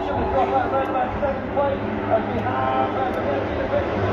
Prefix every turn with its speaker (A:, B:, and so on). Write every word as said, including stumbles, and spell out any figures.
A: should have dropped out around about seventh place as we have uh, the